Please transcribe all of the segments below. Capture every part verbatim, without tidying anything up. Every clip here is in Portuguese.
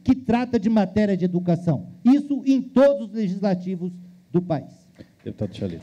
que trata de matéria de educação. Isso em todos os legislativos do país. Deputado Chalita.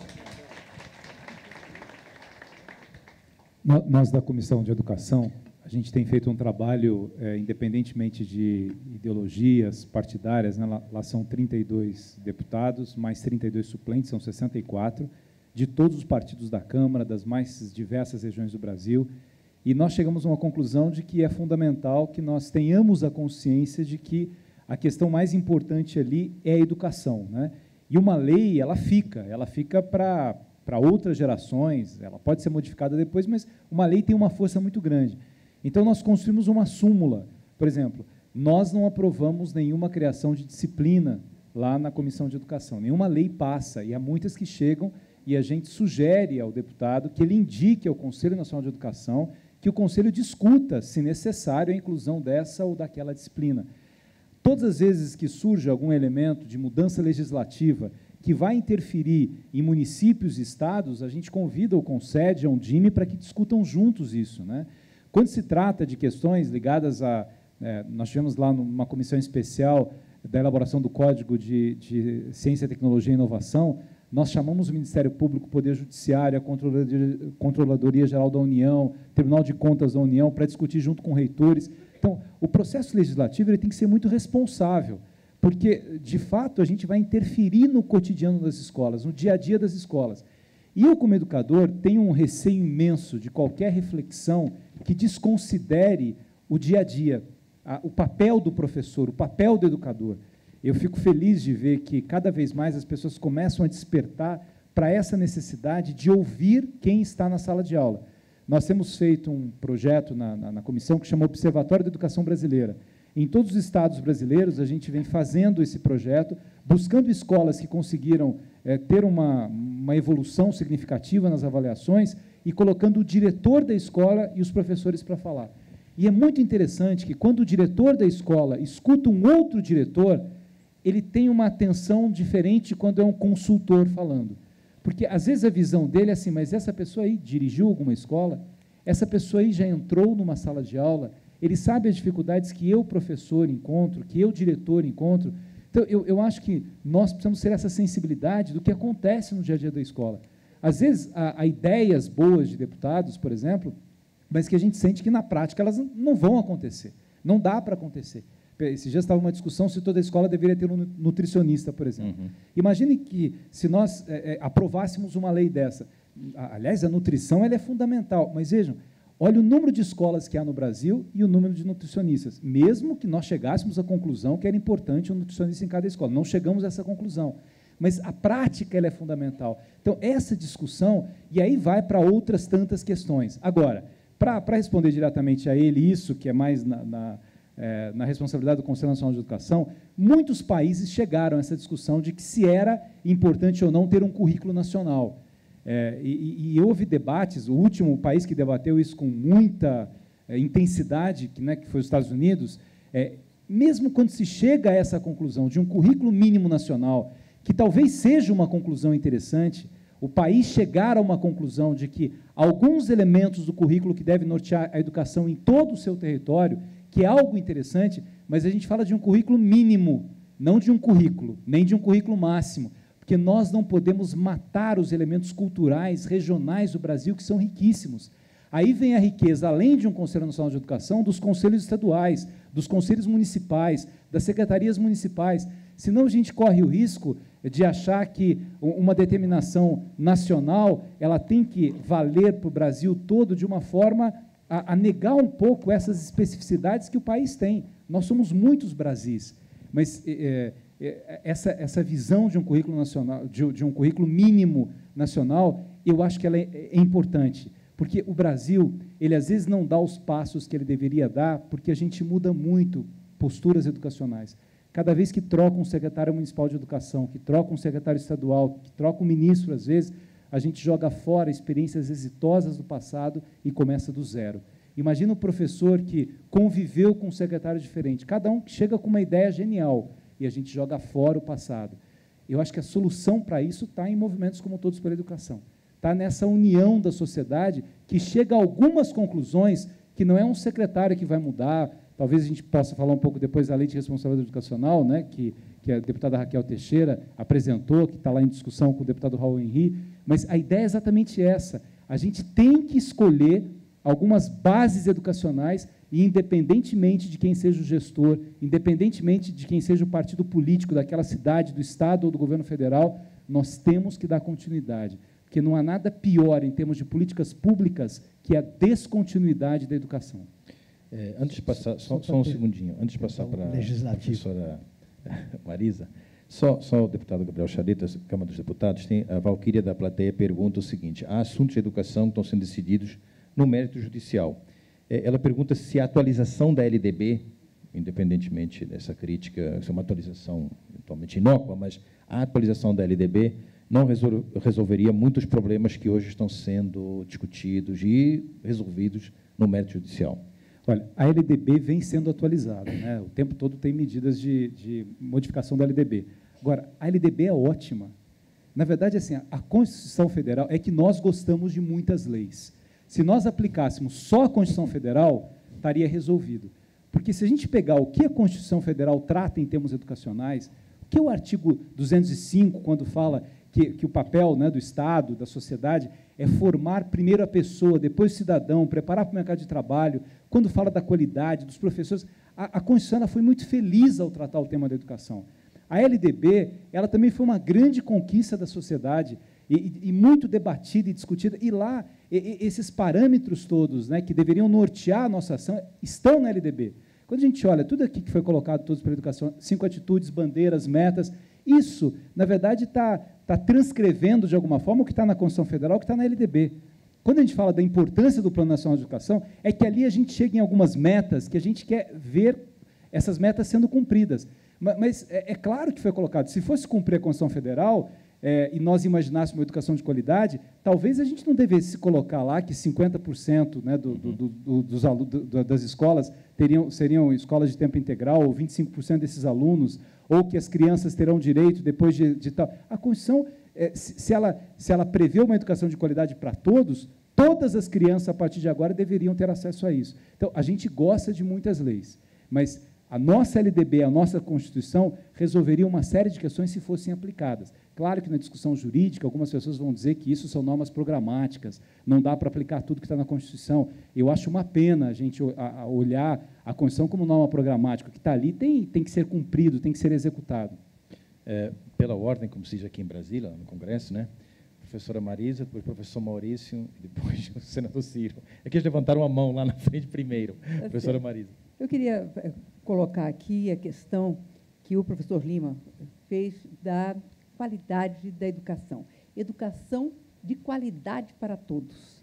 Nós, da Comissão de Educação, a gente tem feito um trabalho, é, independentemente de ideologias partidárias, né? lá, lá são trinta e dois deputados, mais trinta e dois suplentes, são sessenta e quatro, de todos os partidos da Câmara, das mais diversas regiões do Brasil, e nós chegamos a uma conclusão de que é fundamental que nós tenhamos a consciência de que a questão mais importante ali é a educação, né? E uma lei, ela fica, ela fica para para outras gerações, ela pode ser modificada depois, mas uma lei tem uma força muito grande. Então, nós construímos uma súmula. Por exemplo, nós não aprovamos nenhuma criação de disciplina lá na Comissão de Educação. Nenhuma lei passa, e há muitas que chegam, e a gente sugere ao deputado que ele indique ao Conselho Nacional de Educação que o Conselho discuta, se necessário, a inclusão dessa ou daquela disciplina. Todas as vezes que surge algum elemento de mudança legislativa que vai interferir em municípios e estados, a gente convida ou concede a Undime para que discutam juntos isso, né? Quando se trata de questões ligadas a... É, nós tivemos lá numa comissão especial da elaboração do Código de, de Ciência, Tecnologia e Inovação, nós chamamos o Ministério Público, o Poder Judiciário, a Controladoria, Controladoria Geral da União, Tribunal de Contas da União, para discutir junto com reitores. Então, o processo legislativo ele tem que ser muito responsável, porque, de fato, a gente vai interferir no cotidiano das escolas, no dia a dia das escolas. E eu, como educador, tenho um receio imenso de qualquer reflexão que desconsidere o dia a dia, a, o papel do professor, o papel do educador. Eu fico feliz de ver que, cada vez mais, as pessoas começam a despertar para essa necessidade de ouvir quem está na sala de aula. Nós temos feito um projeto na, na, na comissão que chama Observatório da Educação Brasileira. Em todos os estados brasileiros, a gente vem fazendo esse projeto, buscando escolas que conseguiram é, ter uma, uma evolução significativa nas avaliações e colocando o diretor da escola e os professores para falar. E é muito interessante que, quando o diretor da escola escuta um outro diretor, ele tem uma atenção diferente de quando é um consultor falando. Porque, às vezes, a visão dele é assim, mas essa pessoa aí dirigiu alguma escola? Essa pessoa aí já entrou numa sala de aula? Ele sabe as dificuldades que eu, professor, encontro, que eu, diretor, encontro. Então, eu, eu acho que nós precisamos ter essa sensibilidade do que acontece no dia a dia da escola. Às vezes, há, há ideias boas de deputados, por exemplo, mas que a gente sente que, na prática, elas não vão acontecer. Não dá para acontecer. Esses dias estava uma discussão se toda escola deveria ter um nutricionista, por exemplo. Uhum. Imagine que, se nós é, é, aprovássemos uma lei dessa, aliás, a nutrição ela é fundamental, mas vejam, olha o número de escolas que há no Brasil e o número de nutricionistas, mesmo que nós chegássemos à conclusão que era importante um nutricionista em cada escola. Não chegamos a essa conclusão, mas a prática ela é fundamental. Então, essa discussão, e aí vai para outras tantas questões. Agora, para responder diretamente a ele, isso que é mais na, na, é, na responsabilidade do Conselho Nacional de Educação, muitos países chegaram a essa discussão de que se era importante ou não ter um currículo nacional. É, e, e houve debates, o último país que debateu isso com muita é, intensidade, que, né, que foi os Estados Unidos, é, mesmo quando se chega a essa conclusão de um currículo mínimo nacional, que talvez seja uma conclusão interessante, o país chegar a uma conclusão de que alguns elementos do currículo que devem nortear a educação em todo o seu território, que é algo interessante, mas a gente fala de um currículo mínimo, não de um currículo, nem de um currículo máximo, porque nós não podemos matar os elementos culturais, regionais do Brasil, que são riquíssimos. Aí vem a riqueza, além de um Conselho Nacional de Educação, dos conselhos estaduais, dos conselhos municipais, das secretarias municipais. Senão a gente corre o risco de achar que uma determinação nacional ela tem que valer para o Brasil todo de uma forma a, a negar um pouco essas especificidades que o país tem. Nós somos muitos Brasis, mas é, é, essa, essa visão de um currículo nacional, de, de um currículo mínimo nacional, eu acho que ela é, é importante, porque o Brasil, ele às vezes não dá os passos que ele deveria dar, porque a gente muda muito posturas educacionais. Cada vez que troca um secretário municipal de educação, que troca um secretário estadual, que troca um ministro, às vezes, a gente joga fora experiências exitosas do passado e começa do zero. Imagina o professor que conviveu com um secretário diferente, cada um chega com uma ideia genial, e a gente joga fora o passado. Eu acho que a solução para isso está em movimentos como Todos pela Educação. Está nessa união da sociedade que chega a algumas conclusões que não é um secretário que vai mudar, Talvez a gente possa falar um pouco depois da Lei de Responsabilidade Educacional, né, que, que a deputada Raquel Teixeira apresentou, que está lá em discussão com o deputado Raul Henri, mas a ideia é exatamente essa. A gente tem que escolher algumas bases educacionais e, independentemente de quem seja o gestor, independentemente de quem seja o partido político daquela cidade, do Estado ou do governo federal, nós temos que dar continuidade, porque não há nada pior em termos de políticas públicas que a descontinuidade da educação. É, antes de passar, só, só um segundinho, antes de passar para a professora Marisa, só, só o deputado Gabriel Chareta, Câmara dos Deputados, tem, a Valquíria da plateia pergunta o seguinte: há assuntos de educação que estão sendo decididos no mérito judicial. É, ela pergunta se a atualização da L D B, independentemente dessa crítica, se é uma atualização eventualmente inócua, mas a atualização da L D B não resol, resolveria muitos problemas que hoje estão sendo discutidos e resolvidos no mérito judicial. Olha, a L D B vem sendo atualizada, né? O tempo todo tem medidas de, de modificação da L D B. Agora, a L D B é ótima. Na verdade, assim, a Constituição Federal é que nós gostamos de muitas leis. Se nós aplicássemos só a Constituição Federal, estaria resolvido. Porque se a gente pegar o que a Constituição Federal trata em termos educacionais, o que é o artigo duzentos e cinco, quando fala que, que o papel, né, do Estado, da sociedade, é formar primeiro a pessoa, depois o cidadão, preparar para o mercado de trabalho, quando fala da qualidade, dos professores, a, a Constituição ela foi muito feliz ao tratar o tema da educação. A L D B, ela também foi uma grande conquista da sociedade, e, e, e muito debatida e discutida, e lá, e, e, esses parâmetros todos, né, que deveriam nortear a nossa ação, estão na L D B. Quando a gente olha tudo aqui que foi colocado, todos para a educação, cinco atitudes, bandeiras, metas, isso, na verdade, está tá transcrevendo, de alguma forma, o que está na Constituição Federal, o que está na L D B. Quando a gente fala da importância do Plano Nacional de Educação, é que ali a gente chega em algumas metas que a gente quer ver essas metas sendo cumpridas. Mas, mas é, é claro que foi colocado, se fosse cumprir a Constituição Federal, é, e nós imaginássemos uma educação de qualidade, talvez a gente não devesse se colocar lá que cinquenta por cento, né, do, do, do, dos alunos, do, das escolas teriam, seriam escolas de tempo integral, ou vinte e cinco por cento desses alunos, ou que as crianças terão direito depois de, de tal. A Constituição, é, se, se, ela, se ela prevê uma educação de qualidade para todos, todas as crianças, a partir de agora, deveriam ter acesso a isso. Então, a gente gosta de muitas leis, mas a nossa L D B, a nossa Constituição, resolveria uma série de questões se fossem aplicadas. Claro que, na discussão jurídica, algumas pessoas vão dizer que isso são normas programáticas, não dá para aplicar tudo que está na Constituição. Eu acho uma pena a gente a, a olhar a Constituição como norma programática, que está ali tem, tem que ser cumprido, tem que ser executado. É, pela ordem, como se diz aqui em Brasília, no Congresso, né? Professora Marisa, depois o professor Maurício, e depois o senador Ciro. É que eles levantaram a mão lá na frente primeiro. É, professora Marisa. Eu queria colocar aqui a questão que o professor Lima fez da qualidade da educação. Educação de qualidade para todos.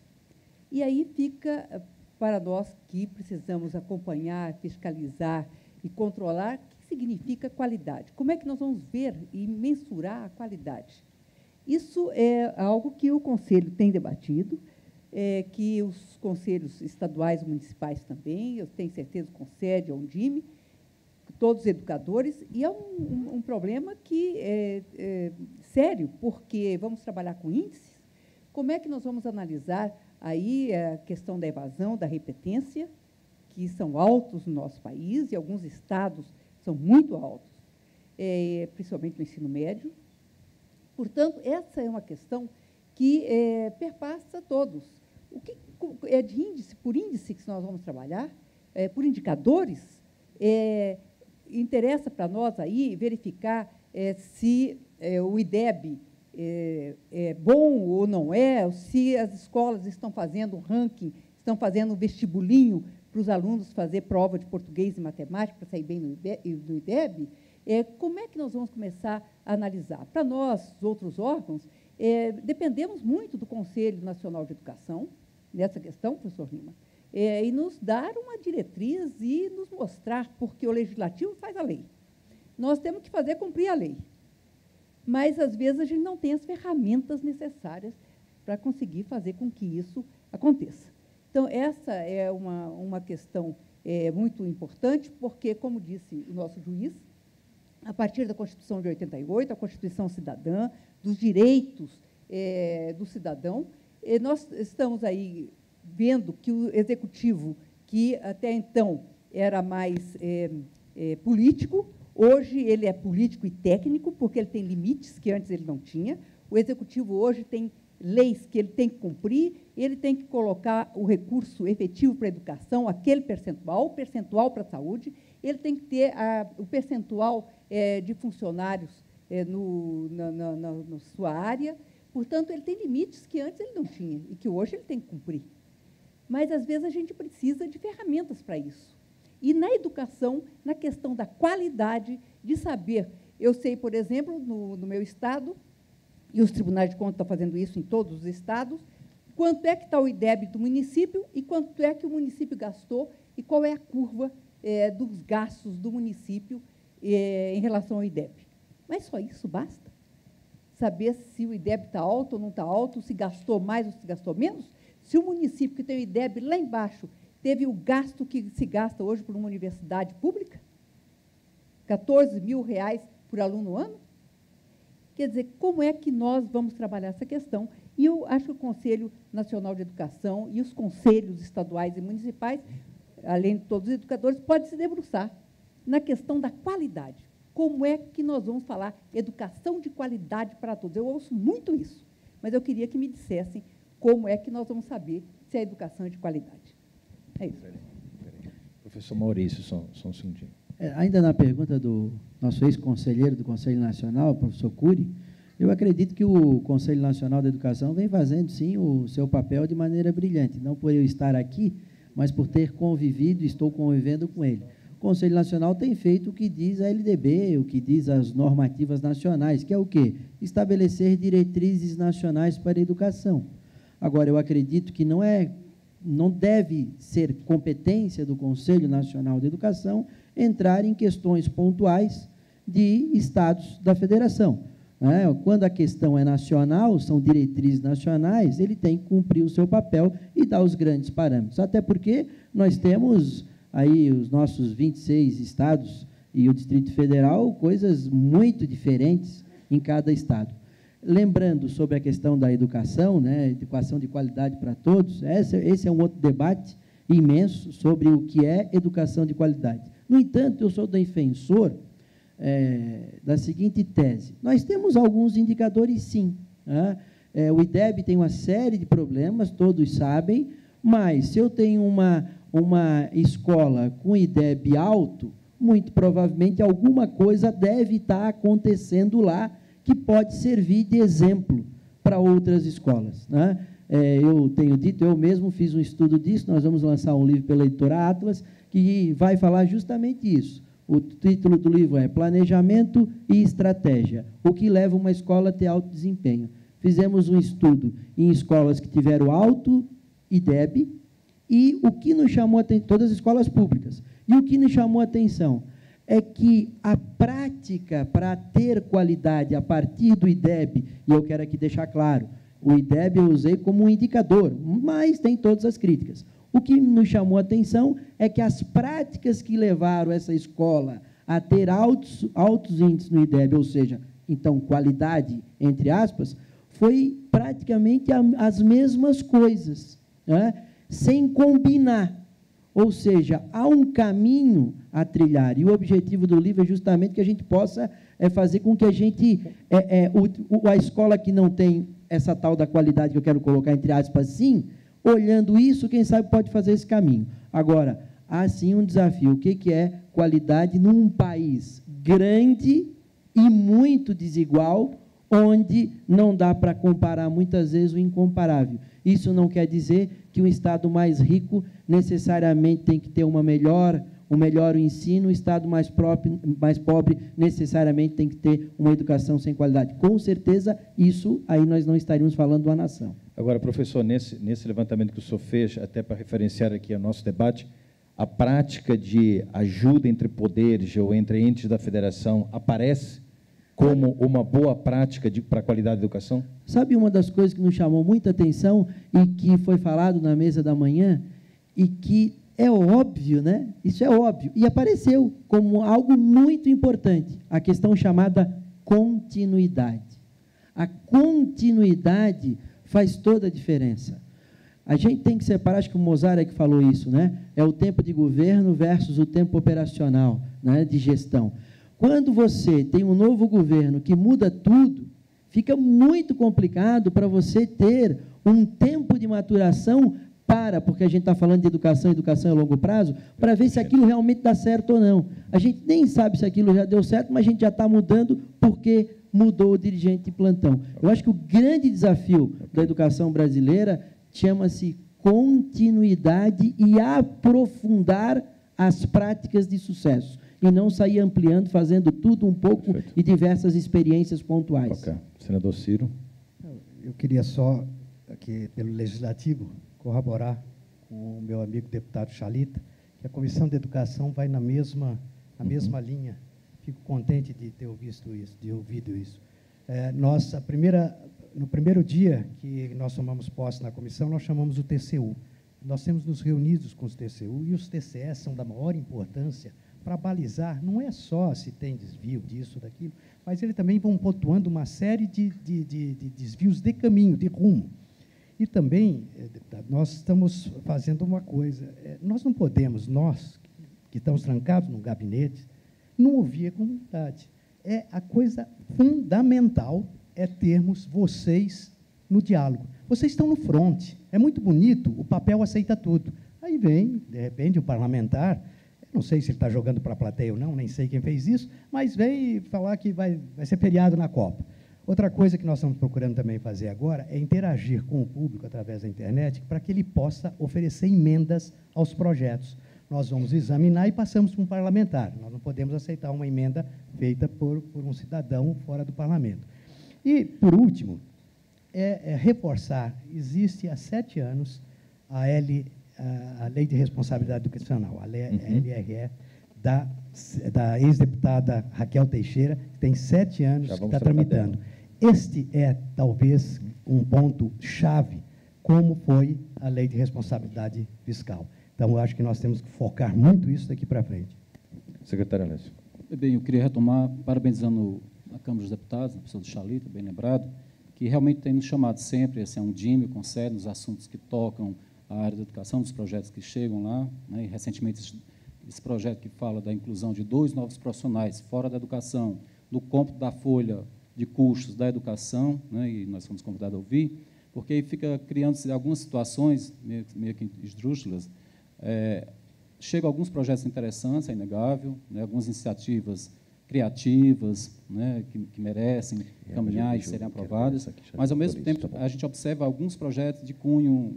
E aí fica, para nós que precisamos acompanhar, fiscalizar e controlar, o que significa qualidade? Como é que nós vamos ver e mensurar a qualidade? Isso é algo que o Conselho tem debatido, é, que os conselhos estaduais e municipais também, eu tenho certeza, o Concede, a Undime, todos os educadores, e é um, um, um problema que é, é sério, porque vamos trabalhar com índices. Como é que nós vamos analisar aí a questão da evasão, da repetência, que são altos no nosso país, e alguns estados são muito altos, é, principalmente no ensino médio. Portanto, essa é uma questão que é, perpassa todos. O que é de índice, por índice que nós vamos trabalhar, é, por indicadores, é, interessa para nós aí verificar é, se é, o I D E B é, é bom ou não é, se as escolas estão fazendo um ranking, estão fazendo um vestibulinho para os alunos fazer prova de português e matemática para sair bem no I D E B, é, como é que nós vamos começar a analisar? Para nós, os outros órgãos, é, dependemos muito do Conselho Nacional de Educação, nessa questão, professor Lima, é, e nos dar uma diretriz e nos mostrar, porque o Legislativo faz a lei. Nós temos que fazer cumprir a lei. Mas, às vezes, a gente não tem as ferramentas necessárias para conseguir fazer com que isso aconteça. Então, essa é uma, uma questão é, muito importante, porque, como disse o nosso juiz, a partir da Constituição de oitenta e oito, a Constituição Cidadã, dos direitos é, do cidadão, nós estamos aí vendo que o Executivo, que até então era mais é, é, político, hoje ele é político e técnico, porque ele tem limites que antes ele não tinha. O Executivo hoje tem leis que ele tem que cumprir, ele tem que colocar o recurso efetivo para a educação, aquele percentual, o percentual para a saúde, ele tem que ter a, o percentual é, de funcionários é, no, na, na, na, na sua área. Portanto, ele tem limites que antes ele não tinha e que hoje ele tem que cumprir. Mas, às vezes, a gente precisa de ferramentas para isso. E, na educação, na questão da qualidade, de saber. Eu sei, por exemplo, no, no meu estado, e os tribunais de contas estão fazendo isso em todos os estados, quanto é que está o I D E B do município e quanto é que o município gastou e qual é a curva é, dos gastos do município é, em relação ao I D E B. Mas só isso basta? Saber se o I D E B está alto ou não está alto, se gastou mais ou se gastou menos? Se o município que tem o I D E B lá embaixo teve o gasto que se gasta hoje por uma universidade pública, quatorze mil reais por aluno ano, quer dizer, como é que nós vamos trabalhar essa questão? E eu acho que o Conselho Nacional de Educação e os conselhos estaduais e municipais, além de todos os educadores, podem se debruçar na questão da qualidade. Como é que nós vamos falar educação de qualidade para todos? Eu ouço muito isso, mas eu queria que me dissessem como é que nós vamos saber se a educação é de qualidade. É isso. Professor Maurício, só, só um segundinho. É, ainda na pergunta do nosso ex-conselheiro do Conselho Nacional, professor Cury, eu acredito que o Conselho Nacional da Educação vem fazendo, sim, o seu papel de maneira brilhante, não por eu estar aqui, mas por ter convivido, estou convivendo com ele. O Conselho Nacional tem feito o que diz a L D B, o que diz as normativas nacionais, que é o quê? Estabelecer diretrizes nacionais para a educação. Agora, eu acredito que não é, não deve ser competência do Conselho Nacional de Educação entrar em questões pontuais de estados da federação. Né? Quando a questão é nacional, são diretrizes nacionais, ele tem que cumprir o seu papel e dar os grandes parâmetros. Até porque nós temos aí os nossos vinte e seis estados e o Distrito Federal, coisas muito diferentes em cada estado. Lembrando sobre a questão da educação, né, educação de qualidade para todos, esse, esse é um outro debate imenso sobre o que é educação de qualidade. No entanto, eu sou defensor é, da seguinte tese. Nós temos alguns indicadores, sim. Né? É, o I D E B tem uma série de problemas, todos sabem, mas se eu tenho uma, uma escola com I D E B alto, muito provavelmente alguma coisa deve estar acontecendo lá que pode servir de exemplo para outras escolas. Né? É, eu tenho dito, eu mesmo fiz um estudo disso, nós vamos lançar um livro pela editora Atlas, que vai falar justamente isso. O título do livro é Planejamento e Estratégia, o que leva uma escola a ter alto desempenho. Fizemos um estudo em escolas que tiveram alto I D E B, e o que nos chamou a atenção, todas as escolas públicas, e o que nos chamou a atenção é que a prática para ter qualidade a partir do I D E B, e eu quero aqui deixar claro, o I D E B eu usei como um indicador, mas tem todas as críticas. O que nos chamou a atenção é que as práticas que levaram essa escola a ter altos, altos índices no I D E B, ou seja, então, qualidade, entre aspas, foi praticamente a, as mesmas coisas, né? Sem combinar. Ou seja, há um caminho a trilhar, e o objetivo do livro é justamente que a gente possa é, fazer com que a gente, é, é, o, a escola que não tem essa tal da qualidade, que eu quero colocar entre aspas, sim, olhando isso, quem sabe pode fazer esse caminho. Agora, há sim um desafio, o que, que é qualidade num país grande e muito desigual, onde não dá para comparar muitas vezes o incomparável. Isso não quer dizer que um estado mais rico necessariamente tem que ter uma melhor, um melhor ensino, o estado mais, próprio, mais pobre necessariamente tem que ter uma educação sem qualidade. Com certeza, isso aí nós não estaríamos falando de uma nação. Agora, professor, nesse, nesse levantamento que o senhor fez, até para referenciar aqui ao nosso debate, a prática de ajuda entre poderes ou entre entes da federação aparece como uma boa prática para a qualidade da educação? Sabe uma das coisas que nos chamou muita atenção e que foi falado na mesa da manhã e que é óbvio, né? Isso é óbvio, e apareceu como algo muito importante, a questão chamada continuidade. A continuidade faz toda a diferença. A gente tem que separar, acho que o Mozart é que falou isso, né? É o tempo de governo versus o tempo operacional, né, de gestão. Quando você tem um novo governo que muda tudo, fica muito complicado para você ter um tempo de maturação para, porque a gente está falando de educação, educação a longo prazo, para ver se aquilo realmente dá certo ou não. A gente nem sabe se aquilo já deu certo, mas a gente já está mudando porque mudou o dirigente de plantão. Eu acho que o grande desafio da educação brasileira chama-se continuidade e aprofundar as práticas de sucesso, e não sair ampliando, fazendo tudo um pouco. Perfeito. E diversas experiências pontuais. Okay. Senador Ciro. Eu queria só, aqui, pelo Legislativo, corroborar com o meu amigo deputado Chalita, que a Comissão de Educação vai na mesma, na mesma uhum. linha. Fico contente de ter ouvido isso, de ouvido isso. É, nós, a primeira, no primeiro dia que nós tomamos posse na comissão, nós chamamos o T C U. Nós temos nos reunidos com os T C U, e os T C S são da maior importância para balizar, não é só se tem desvio disso, daquilo, mas eles também vão pontuando uma série de, de, de, de desvios de caminho, de rumo. E também, deputado, nós estamos fazendo uma coisa, nós não podemos, nós, que estamos trancados no gabinete, não ouvir a comunidade. É a coisa fundamental é termos vocês no diálogo. Vocês estão no fronte, é muito bonito, o papel aceita tudo. Aí vem, de repente, o parlamentar, não sei se ele está jogando para a plateia ou não, nem sei quem fez isso, mas vem falar que vai, vai ser feriado na Copa. Outra coisa que nós estamos procurando também fazer agora é interagir com o público através da internet para que ele possa oferecer emendas aos projetos. Nós vamos examinar e passamos para um parlamentar. Nós não podemos aceitar uma emenda feita por, por um cidadão fora do parlamento. E, por último, é, é reforçar, existe há sete anos a L a Lei de Responsabilidade Educacional, a L R E, da, da ex-deputada Raquel Teixeira, que tem sete anos que está tramitando. Este é, talvez, um ponto-chave, como foi a Lei de Responsabilidade Fiscal. Então, eu acho que nós temos que focar muito isso daqui para frente. Secretário Alessio. Bem, eu queria retomar, parabenizando a Câmara dos Deputados, a pessoa do Chalita, bem lembrado, que realmente tem nos chamado sempre, esse é um D I M E, concede nos assuntos que tocam a área da educação, dos projetos que chegam lá, né, e recentemente esse, esse projeto que fala da inclusão de dois novos profissionais fora da educação, no cômputo da folha de custos da educação, né, e nós fomos convidados a ouvir, porque aí fica criando-se algumas situações meio, meio que esdrúxulas. É, chegam alguns projetos interessantes, é inegável, né, algumas iniciativas criativas, né, que, que merecem é, caminhar e serem aprovadas, mas, ao mesmo tempo, tá a gente observa alguns projetos de cunho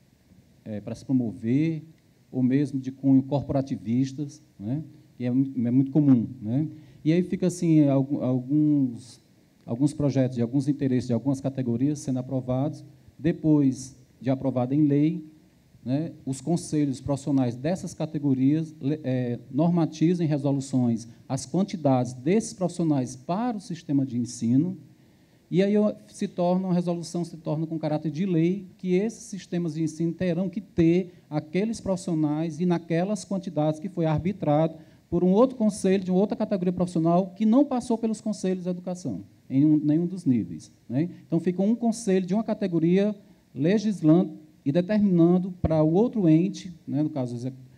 É, para se promover, ou mesmo de cunho corporativistas, né, que é, é muito comum. Né? E aí fica assim, alguns, alguns projetos de alguns interesses de algumas categorias sendo aprovados, depois de aprovado em lei, né, os conselhos profissionais dessas categorias é, normatizam em resoluções as quantidades desses profissionais para o sistema de ensino, e aí se torna uma resolução, se torna com caráter de lei, que esses sistemas de ensino terão que ter aqueles profissionais e naquelas quantidades que foi arbitrado por um outro conselho, de uma outra categoria profissional, que não passou pelos conselhos de educação, em um, nenhum dos níveis. Né? Então, fica um conselho de uma categoria legislando e determinando para o outro ente, né, no caso,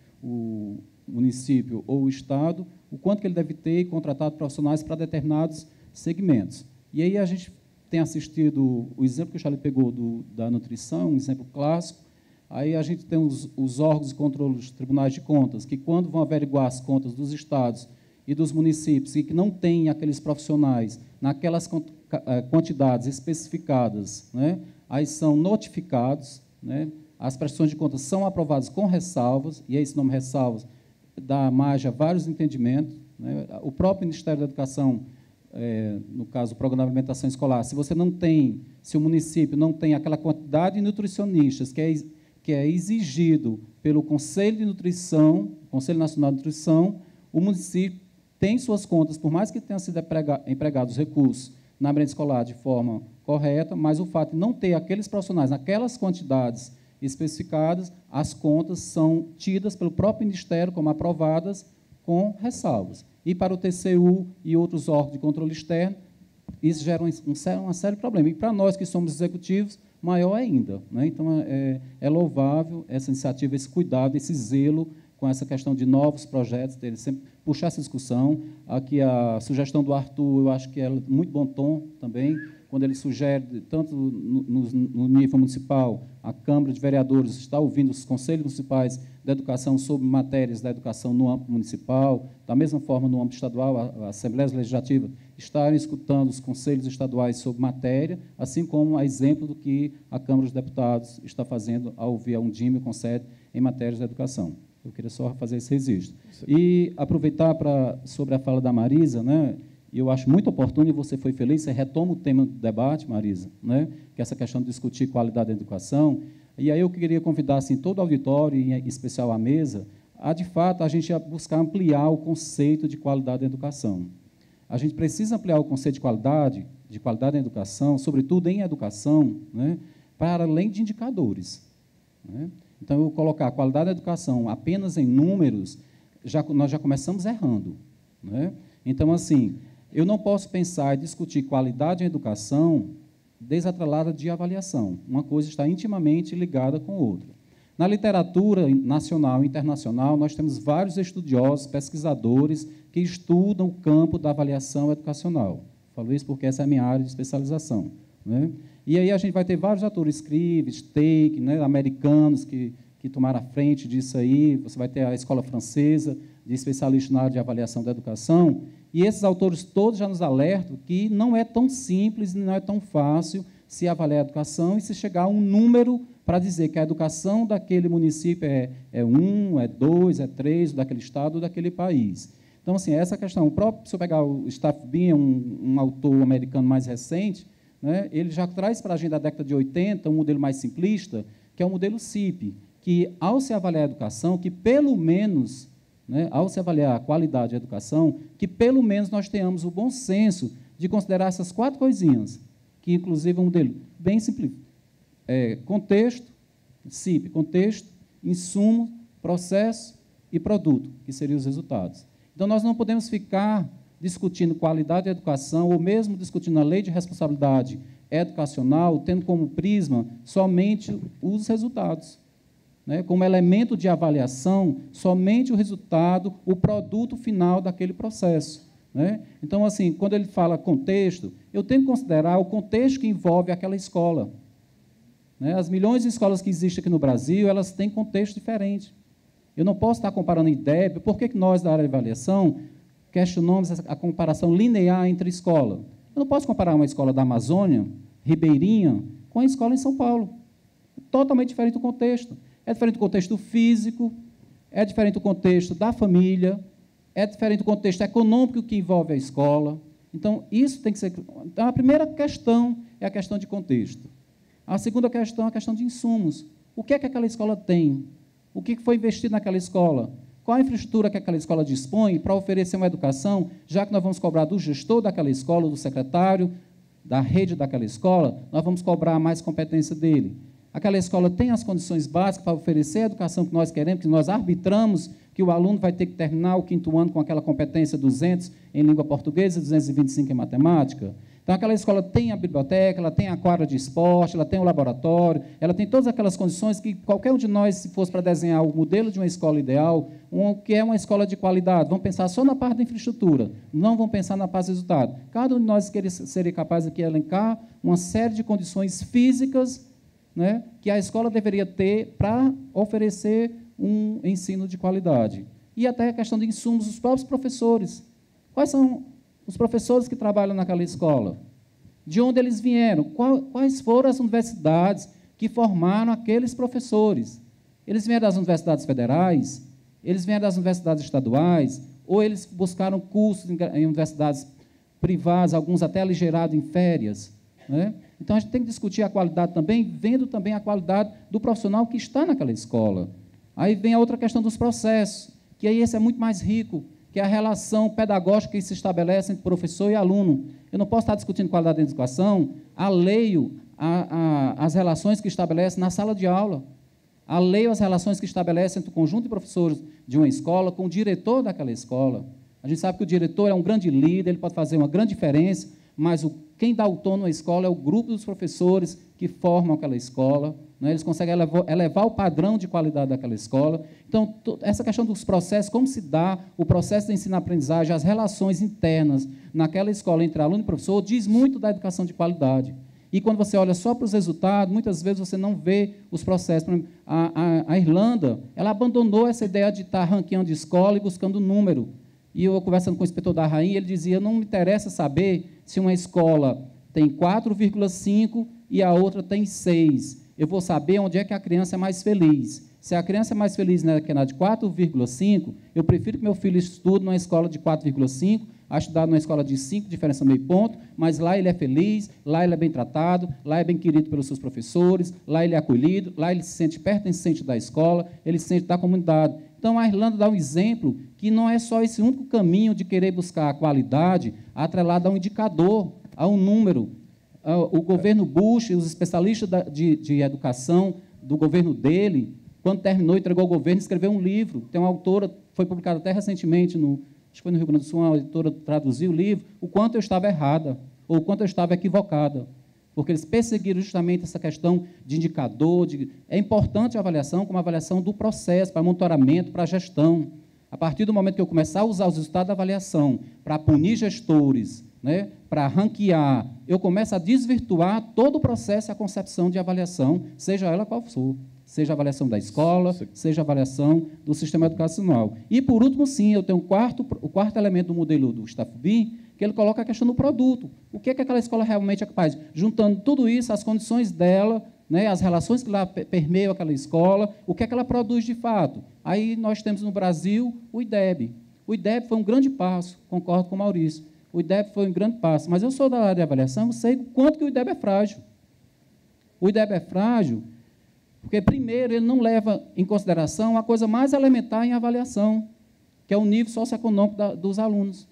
o município ou o Estado, o quanto que ele deve ter e contratado profissionais para determinados segmentos. E aí a gente tem assistido, o exemplo que o Charlie pegou do, da nutrição, um exemplo clássico, aí a gente tem os, os órgãos de controle dos tribunais de contas, que quando vão averiguar as contas dos estados e dos municípios, e que não têm aqueles profissionais naquelas quantidades especificadas, né, aí são notificados, né, as prestações de contas são aprovadas com ressalvas, e aí esse nome ressalvas dá margem a vários entendimentos. Né, o próprio Ministério da Educação, É, no caso, o programa de alimentação escolar, se você não tem, se o município não tem aquela quantidade de nutricionistas que é, que é exigido pelo Conselho de Nutrição, Conselho Nacional de Nutrição, o município tem suas contas, por mais que tenha sido empregado os recursos na merenda escolar de forma correta, mas o fato de não ter aqueles profissionais naquelas quantidades especificadas, as contas são tidas pelo próprio Ministério como aprovadas com ressalvas. E para o T C U e outros órgãos de controle externo, isso gera um, um, uma série de problemas. E para nós que somos executivos, maior ainda, né? Então, é, é louvável essa iniciativa, esse cuidado, esse zelo com essa questão de novos projetos, dele sempre puxar essa discussão. Aqui a sugestão do Arthur, eu acho que é muito bom tom também, quando ele sugere, tanto no, no, no nível municipal, a Câmara de Vereadores está ouvindo os conselhos municipais da educação sobre matérias da educação no âmbito municipal, da mesma forma no âmbito estadual, a, a Assembleia Legislativa está escutando os conselhos estaduais sobre matéria, assim como a exemplo do que a Câmara dos Deputados está fazendo ao ouvir a Undime e o Concede em matérias da educação. Eu queria só fazer esse registro. E aproveitar para, sobre a fala da Marisa, né, eu acho muito oportuno, e você foi feliz, você retoma o tema do debate, Marisa, né, que é essa questão de discutir qualidade da educação. E aí eu queria convidar assim, todo o auditório, e em especial a mesa, a, de fato, a gente buscar ampliar o conceito de qualidade da educação. A gente precisa ampliar o conceito de qualidade, de qualidade da educação, sobretudo em educação, né, para além de indicadores, né? Então, eu colocar a qualidade da educação apenas em números, já, nós já começamos errando, né? Então, assim, eu não posso pensar e discutir qualidade em educação desatrelada de avaliação. Uma coisa está intimamente ligada com a outra. Na literatura nacional e internacional, nós temos vários estudiosos, pesquisadores, que estudam o campo da avaliação educacional. Falo isso porque essa é a minha área de especialização, né? E aí a gente vai ter vários autores, Scrives, Take, né, americanos, que, que tomaram a frente disso aí. Você vai ter a escola francesa, de especialistas na área de avaliação da educação, e esses autores todos já nos alertam que não é tão simples, não é tão fácil se avaliar a educação e se chegar a um número para dizer que a educação daquele município é, é um, é dois, é três, daquele estado ou daquele país. Então, assim, essa questão, o próprio, se eu pegar o Staff Bean, um, um autor americano mais recente, né, ele já traz para a gente da década de oitenta um modelo mais simplista, que é o modelo C I P, que, ao se avaliar a educação, que pelo menos, né, ao se avaliar a qualidade da educação, que pelo menos nós tenhamos o bom senso de considerar essas quatro coisinhas, que, inclusive, é um modelo bem simples. É, contexto, C I P, contexto, insumo, processo e produto, que seriam os resultados. Então, nós não podemos ficar discutindo qualidade da educação, ou mesmo discutindo a lei de responsabilidade educacional, tendo como prisma somente os resultados, né? Como elemento de avaliação, somente o resultado, o produto final daquele processo, né? Então, assim, quando ele fala contexto, eu tenho que considerar o contexto que envolve aquela escola, né? As milhões de escolas que existem aqui no Brasil, elas têm contexto diferente. Eu não posso estar comparando I D E B. Por que nós, da área de avaliação, questionamos a comparação linear entre escola? Eu não posso comparar uma escola da Amazônia, ribeirinha, com a escola em São Paulo. É totalmente diferente do contexto. É diferente do contexto físico, é diferente do contexto da família, é diferente do contexto econômico que envolve a escola. Então, isso tem que ser... Então, a primeira questão é a questão de contexto. A segunda questão é a questão de insumos. O que é que aquela escola tem? O que foi investido naquela escola? Qual a infraestrutura que aquela escola dispõe para oferecer uma educação, já que nós vamos cobrar do gestor daquela escola, do secretário, da rede daquela escola, nós vamos cobrar mais competência dele. Aquela escola tem as condições básicas para oferecer a educação que nós queremos, que nós arbitramos que o aluno vai ter que terminar o quinto ano com aquela competência duzentos em língua portuguesa e duzentos e vinte e cinco em matemática. Então, aquela escola tem a biblioteca, ela tem a quadra de esporte, ela tem o laboratório, ela tem todas aquelas condições que qualquer um de nós, se fosse para desenhar o modelo de uma escola ideal, um, que é uma escola de qualidade, vamos pensar só na parte da infraestrutura, não vamos pensar na parte do resultado. Cada um de nós seria capaz aqui de elencar uma série de condições físicas, né, que a escola deveria ter para oferecer um ensino de qualidade. E até a questão de insumos dos próprios professores. Quais são os professores que trabalham naquela escola? De onde eles vieram? Quais foram as universidades que formaram aqueles professores? Eles vieram das universidades federais? Eles vieram das universidades estaduais? Ou eles buscaram cursos em universidades privadas, alguns até aligerados em férias, né? Então, a gente tem que discutir a qualidade também, vendo também a qualidade do profissional que está naquela escola. Aí vem a outra questão dos processos, que aí esse é muito mais rico, que é a relação pedagógica que se estabelece entre professor e aluno. Eu não posso estar discutindo qualidade da educação alheio às relações que estabelece na sala de aula, alheio às relações que estabelece entre o conjunto de professores de uma escola com o diretor daquela escola. A gente sabe que o diretor é um grande líder, ele pode fazer uma grande diferença, mas o, quem dá o tom na escola é o grupo dos professores que formam aquela escola, né? Eles conseguem elevar, elevar o padrão de qualidade daquela escola. Então, essa questão dos processos, como se dá o processo de ensino-aprendizagem, as relações internas naquela escola entre aluno e professor, diz muito da educação de qualidade. E quando você olha só para os resultados, muitas vezes você não vê os processos. Por exemplo, a, a, a Irlanda, ela abandonou essa ideia de estar ranqueando escola e buscando número. E eu, conversando com o inspetor da Rainha, ele dizia, não me interessa saber se uma escola tem quatro vírgula cinco e a outra tem seis. Eu vou saber onde é que a criança é mais feliz. Se a criança é mais feliz na, que na de quatro vírgula cinco, eu prefiro que meu filho estude numa escola de quatro vírgula cinco, a estudar numa escola de cinco, diferença meio ponto, mas lá ele é feliz, lá ele é bem tratado, lá é bem querido pelos seus professores, lá ele é acolhido, lá ele se sente pertencente da escola, ele se sente da comunidade. Então, a Irlanda dá um exemplo que não é só esse único caminho de querer buscar a qualidade atrelado a um indicador, a um número. O governo Bush, os especialistas de, de educação do governo dele, quando terminou, entregou ao governo, escreveu um livro. Tem uma autora, foi publicado até recentemente, no, acho que foi no Rio Grande do Sul, uma autora traduziu o livro, o quanto eu estava errada, ou o quanto eu estava equivocada. Porque eles perseguiram justamente essa questão de indicador. De, é importante a avaliação como a avaliação do processo, para monitoramento, para gestão. A partir do momento que eu começar a usar os resultados da avaliação para punir gestores, né, para ranquear, eu começo a desvirtuar todo o processo e a concepção de avaliação, seja ela qual for. Seja a avaliação da escola, seja a avaliação do sistema educacional. E, por último, sim, eu tenho um quarto, o quarto elemento do modelo do Gustavo Bin, que ele coloca a questão do produto. O que é que aquela escola realmente é capaz? Juntando tudo isso, as condições dela, né, as relações que lá permeiam aquela escola, o que é que ela produz de fato. Aí nós temos no Brasil o I D E B. O I D E B foi um grande passo, concordo com o Maurício. O I D E B foi um grande passo, mas eu sou da área de avaliação, eu sei o quanto que o I D E B é frágil. O I D E B é frágil porque, primeiro, ele não leva em consideração a coisa mais elementar em avaliação, que é o nível socioeconômico da, dos alunos.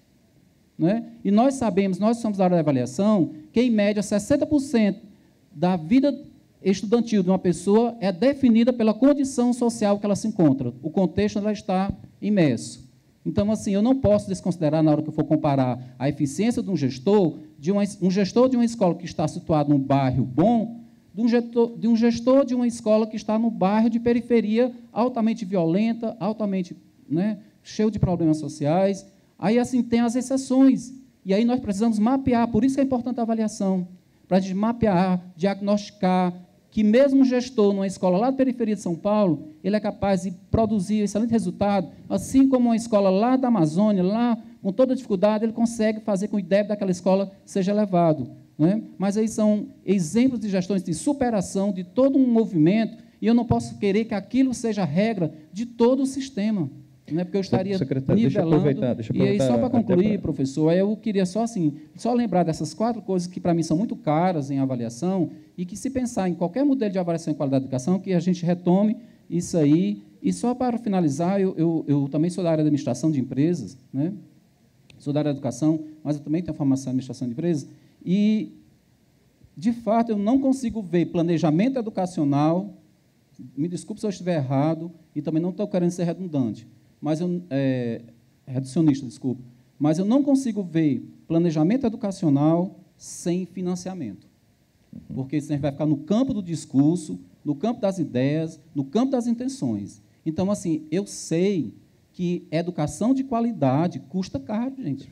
Né? E nós sabemos, nós somos da área de avaliação, que, em média, sessenta por cento da vida estudantil de uma pessoa é definida pela condição social que ela se encontra, o contexto onde ela está imerso. Então, assim, eu não posso desconsiderar, na hora que eu for comparar a eficiência de um gestor, de uma, um gestor de uma escola que está situado num bairro bom, de um, gestor, de um gestor de uma escola que está no bairro de periferia altamente violenta, altamente, né, cheio de problemas sociais. Aí, assim, tem as exceções. E aí nós precisamos mapear, por isso que é importante a avaliação, para a gente mapear, diagnosticar, que mesmo um gestor numa escola lá da periferia de São Paulo, ele é capaz de produzir excelente resultado, assim como uma escola lá da Amazônia, lá, com toda dificuldade, ele consegue fazer com que o I D E B daquela escola seja elevado. Né? Mas aí são exemplos de gestões de superação de todo um movimento, e eu não posso querer que aquilo seja a regra de todo o sistema, né? Porque eu estaria nivelando. Deixa eu aproveitar, deixa eu aproveitar, e aí, só para concluir, pra... professor, eu queria só, assim, só lembrar dessas quatro coisas que, para mim, são muito caras em avaliação, e que, se pensar em qualquer modelo de avaliação e qualidade da educação, que a gente retome isso aí. E só para finalizar, eu, eu, eu também sou da área de administração de empresas, né? Sou da área de educação, mas eu também tenho formação em administração de empresas. E, de fato, eu não consigo ver planejamento educacional, me desculpe se eu estiver errado, e também não estou querendo ser redundante, mas eu, é, reducionista, desculpe, mas eu não consigo ver planejamento educacional sem financiamento, porque isso vai ficar no campo do discurso, no campo das ideias, no campo das intenções. Então, assim, eu sei que educação de qualidade custa caro, gente.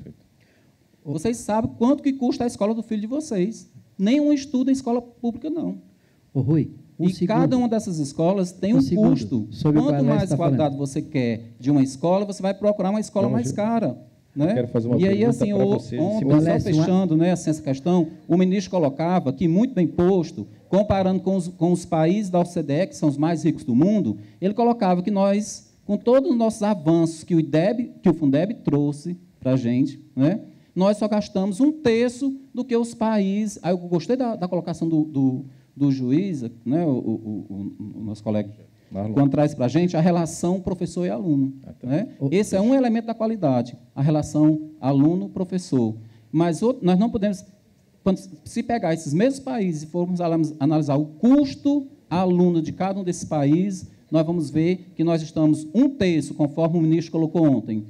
Vocês sabem quanto que custa a escola do filho de vocês. Nenhum estuda em escola pública, não. Ô, Rui, um e segundo. Cada uma dessas escolas tem um, um custo. Quanto mais tá qualidade falando. Você quer de uma escola, você vai procurar uma escola Vamos, mais cara. Né? Quero fazer uma e aí, assim, o, você, ontem, só fechando, né, assim, essa questão, o ministro colocava que, muito bem posto, comparando com os, com os países da O C D E, que são os mais ricos do mundo, ele colocava que nós, com todos os nossos avanços que o I D E B, que o Fundeb trouxe para a gente, né, nós só gastamos um terço do que os países... Aí eu gostei da, da colocação do, do, do juiz, né, o, o, o, o nosso colega, Marlon, quando traz para a gente a relação professor e aluno. Ah, tá. Né? Esse é um elemento da qualidade, a relação aluno-professor. Mas outro, nós não podemos... Quando, se pegar esses mesmos países e formos analisar o custo aluno de cada um desses países, nós vamos ver que nós estamos um terço, conforme o ministro colocou ontem, o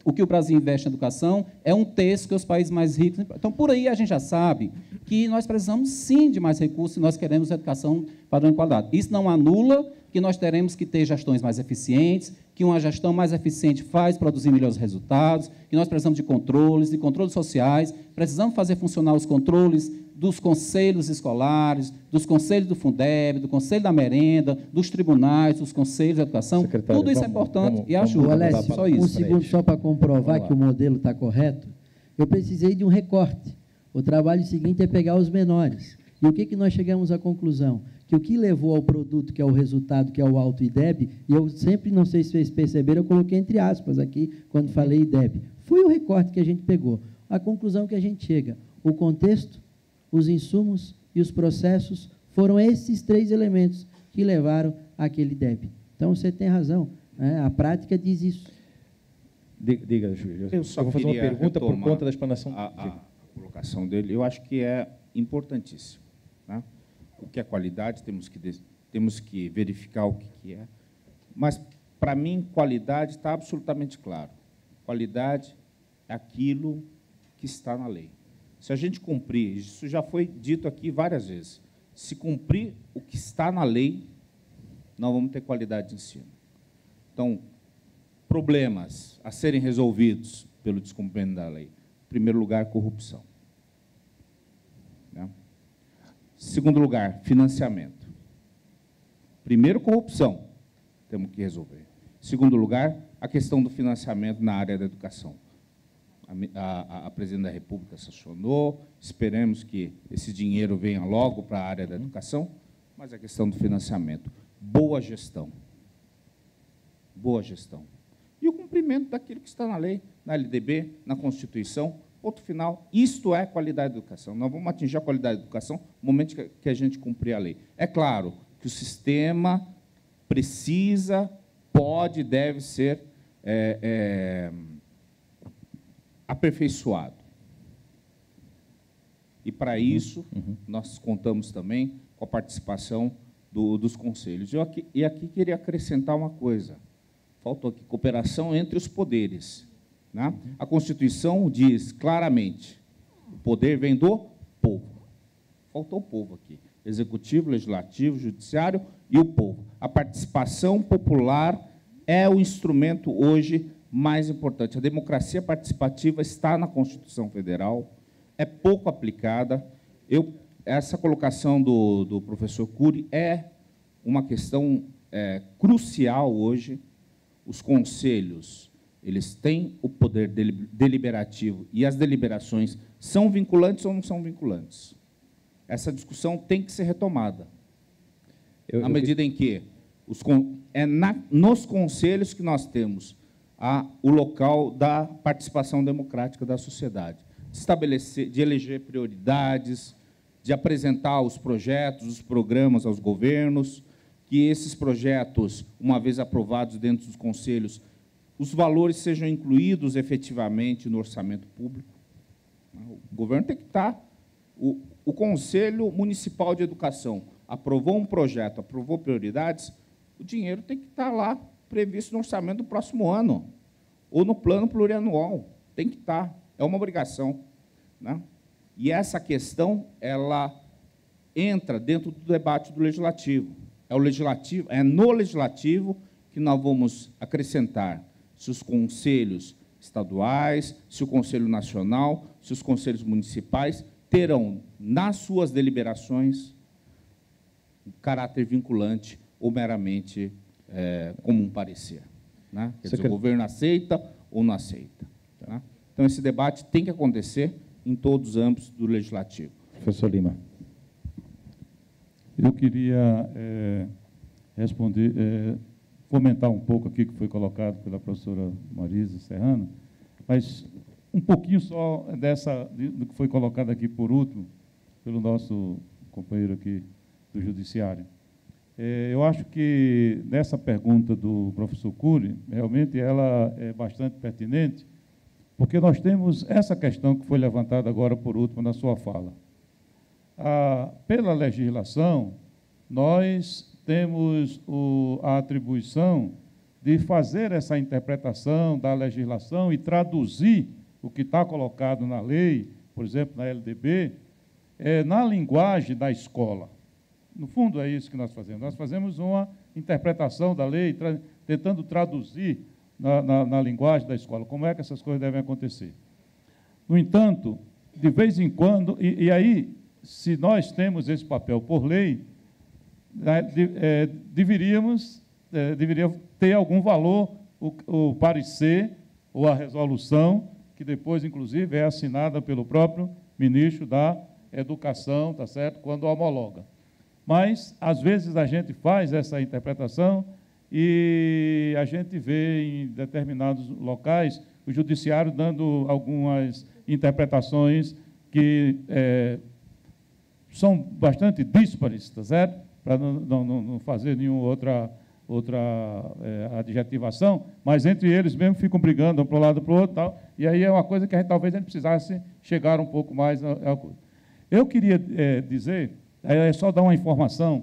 o que o Brasil investe em educação é um terço que os países mais ricos. Então, por aí a gente já sabe que nós precisamos, sim, de mais recursos e nós queremos educação padrão de qualidade. Isso não anula que nós teremos que ter gestões mais eficientes, que uma gestão mais eficiente faz produzir melhores resultados, que nós precisamos de controles, de controles sociais, precisamos fazer funcionar os controles dos conselhos escolares, dos conselhos do Fundeb, do Conselho da Merenda, dos tribunais, dos conselhos de educação. Secretário, tudo isso vamos, é importante vamos, e ajuda. Alessio, só isso. um segundo só para comprovar que o modelo está correto. Eu precisei de um recorte. O trabalho seguinte é pegar os menores. E o que, que nós chegamos à conclusão? Que o que levou ao produto, que é o resultado, que é o alto I D E B, e eu sempre, não sei se vocês perceberam, eu coloquei entre aspas aqui, quando falei I D E B, foi o recorte que a gente pegou. A conclusão que a gente chega, o contexto, os insumos e os processos foram esses três elementos que levaram àquele I D E B. Então, você tem razão, né? A prática diz isso. Diga, Júlio. Eu só eu vou fazer uma queria pergunta por retomar conta da explanação. A, a, a colocação dele, eu acho que é importantíssimo. Né? O que é qualidade, temos que, temos que verificar o que, que é. Mas, para mim, qualidade está absolutamente claro. Qualidade é aquilo que está na lei. Se a gente cumprir, isso já foi dito aqui várias vezes, se cumprir o que está na lei, nós vamos ter qualidade de ensino. Então, problemas a serem resolvidos pelo descumprimento da lei. Em primeiro lugar, corrupção. Né? Segundo lugar, financiamento. Primeiro, corrupção, temos que resolver. Segundo lugar, a questão do financiamento na área da educação. A, a, a Presidente da República sancionou, esperemos que esse dinheiro venha logo para a área da educação, mas a questão do financiamento. Boa gestão. Boa gestão. E o cumprimento daquilo que está na lei, na L D B, na Constituição, ponto final. Isto é qualidade da educação. Nós vamos atingir a qualidade da educação no momento que a gente cumprir a lei. É claro que o sistema precisa, pode, deve ser é, é, aperfeiçoado. E, para isso, uhum. nós contamos também com a participação do, dos conselhos. Eu aqui, e aqui queria acrescentar uma coisa. Faltou aqui cooperação entre os poderes. Né? A Constituição diz claramente, o poder vem do povo. Faltou o povo aqui. Executivo, Legislativo, Judiciário e o povo. A participação popular é o instrumento hoje mais importante. A democracia participativa está na Constituição Federal, é pouco aplicada. Eu, essa colocação do, do professor Cury é uma questão é, crucial hoje. Os conselhos, eles têm o poder deliberativo e as deliberações são vinculantes ou não são vinculantes? Essa discussão tem que ser retomada. Eu, na eu medida que... em que os, é na, nos conselhos que nós temos a, o local da participação democrática da sociedade, de estabelecer, de eleger prioridades, de apresentar os projetos, os programas aos governos, que esses projetos, uma vez aprovados dentro dos conselhos, os valores sejam incluídos efetivamente no orçamento público. O governo tem que estar... O, o Conselho Municipal de Educação aprovou um projeto, aprovou prioridades, o dinheiro tem que estar lá previsto no orçamento do próximo ano, ou no plano plurianual. Tem que estar, é uma obrigação. Né? E essa questão, ela entra dentro do debate do Legislativo. É, o legislativo, é no Legislativo que nós vamos acrescentar se os conselhos estaduais, se o Conselho Nacional, se os conselhos municipais terão, nas suas deliberações, um caráter vinculante ou meramente é, como um parecer. Né? Quer dizer, o governo aceita ou não aceita. Né? Então, esse debate tem que acontecer em todos os âmbitos do Legislativo. Professor Lima. Eu queria é, responder, é, comentar um pouco aqui que foi colocado pela professora Marisa Serrano, mas um pouquinho só dessa, do que foi colocado aqui por último, pelo nosso companheiro aqui do Judiciário. É, eu acho que nessa pergunta do professor Cury, realmente ela é bastante pertinente, porque nós temos essa questão que foi levantada agora por último na sua fala. Ah, pela legislação, nós temos o, a atribuição de fazer essa interpretação da legislação e traduzir o que está colocado na lei, por exemplo, na L D B, é, na linguagem da escola. No fundo, é isso que nós fazemos. Nós fazemos uma interpretação da lei, tra tentando traduzir na, na, na linguagem da escola como é que essas coisas devem acontecer. No entanto, de vez em quando, e, e aí, se nós temos esse papel por lei, né, de, é, deveríamos, é, deveria ter algum valor o, o parecer ou a resolução, que depois, inclusive, é assinada pelo próprio ministro da Educação, tá certo? Quando homologa. Mas, às vezes, a gente faz essa interpretação e a gente vê em determinados locais o judiciário dando algumas interpretações que é, são bastante díspares, tá certo? Para não, não, não fazer nenhuma outra, outra é, adjetivação, mas entre eles mesmo ficam brigando um para um lado para o outro, tal, e aí é uma coisa que a gente, talvez a gente precisasse chegar um pouco mais a, a coisa. Eu queria é, dizer, é só dar uma informação,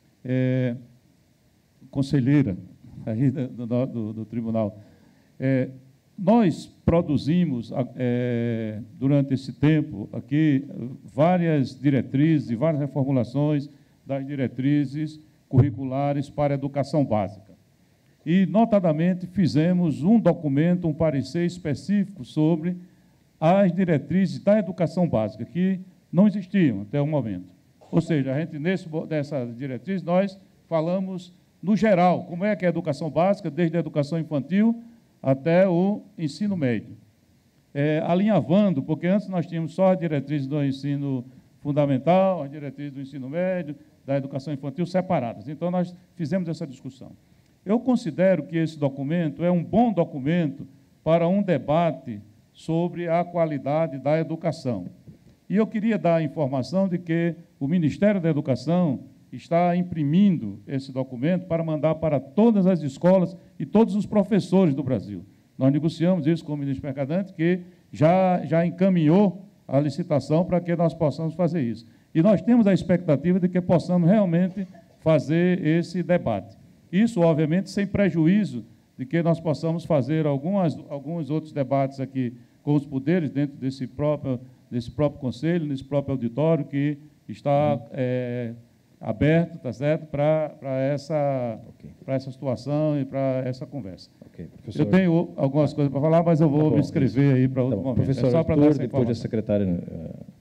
é, conselheira aí do, do, do tribunal, é, nós produzimos, é, durante esse tempo aqui, várias diretrizes e várias reformulações das diretrizes curriculares para a educação básica. E, notadamente, fizemos um documento, um parecer específico sobre as diretrizes da educação básica, que não existiam até o momento. Ou seja, a gente, nesse, nessa diretriz, nós falamos no geral, como é que é a educação básica, desde a educação infantil até o ensino médio. É, alinhavando, porque antes nós tínhamos só a diretriz do ensino fundamental, a diretriz do ensino médio, da educação infantil separadas. Então, nós fizemos essa discussão. Eu considero que esse documento é um bom documento para um debate sobre a qualidade da educação. E eu queria dar a informação de que o Ministério da Educação está imprimindo esse documento para mandar para todas as escolas e todos os professores do Brasil. Nós negociamos isso com o ministro Mercadante, que já, já encaminhou a licitação para que nós possamos fazer isso. E nós temos a expectativa de que possamos realmente fazer esse debate. Isso, obviamente, sem prejuízo de que nós possamos fazer algumas, alguns outros debates aqui com os poderes dentro desse próprio, desse próprio conselho, nesse próprio auditório que está é, aberto, tá certo, para essa, okay. para essa situação e para essa conversa. Okay, eu tenho algumas coisas para falar, mas eu vou tá bom, me inscrever isso. aí para outro tá momento. Professor, é só para dar essa depois a secretária... Uh,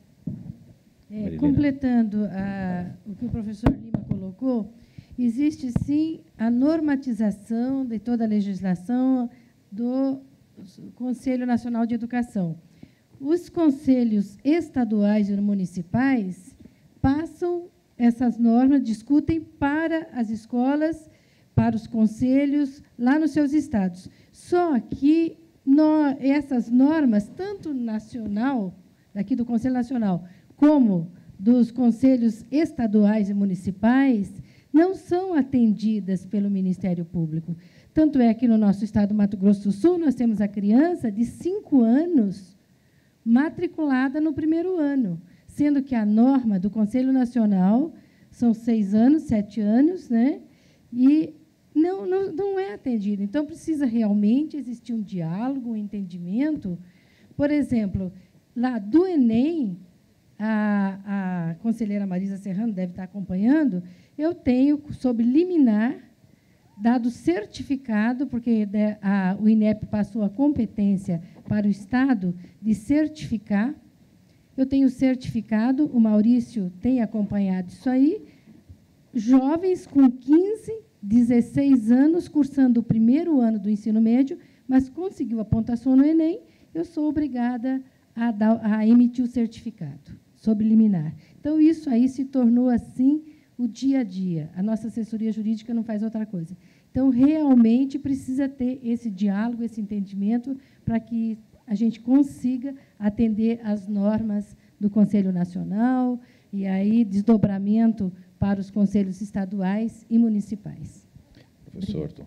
é, completando a, o que o professor Lima colocou, existe, sim, a normatização de toda a legislação do Conselho Nacional de Educação. Os conselhos estaduais e municipais passam essas normas, discutem para as escolas, para os conselhos, lá nos seus estados. Só que no, essas normas, tanto nacional, daqui do Conselho Nacional, como dos conselhos estaduais e municipais, não são atendidas pelo Ministério Público. Tanto é que, no nosso estado do Mato Grosso do Sul, nós temos a criança de cinco anos matriculada no primeiro ano, sendo que a norma do Conselho Nacional são seis anos, sete anos, né? E não, não, não é atendido. Então, precisa realmente existir um diálogo, um entendimento. Por exemplo, lá do Enem, a, a conselheira Marisa Serrano deve estar acompanhando, eu tenho, sob liminar, dado certificado, porque a, o INEP passou a competência para o Estado de certificar. Eu tenho certificado, o Maurício tem acompanhado isso aí, jovens com quinze, dezesseis anos, cursando o primeiro ano do ensino médio, mas conseguiu a pontuação no Enem, eu sou obrigada a, dar, a emitir o certificado, sob liminar. Então, isso aí se tornou, assim, o dia a dia. A nossa assessoria jurídica não faz outra coisa. Então, realmente, precisa ter esse diálogo, esse entendimento, para que a gente consiga atender às normas do Conselho Nacional e aí desdobramento para os conselhos estaduais e municipais. Professor Arthur.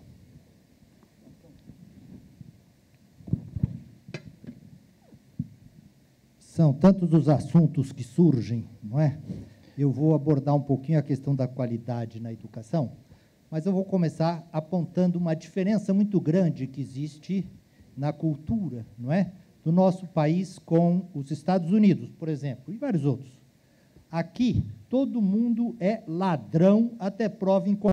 São tantos os assuntos que surgem, não é? Eu vou abordar um pouquinho a questão da qualidade na educação, mas eu vou começar apontando uma diferença muito grande que existe na cultura, não é, do nosso país com os Estados Unidos, por exemplo, e vários outros. Aqui, todo mundo é ladrão até prova em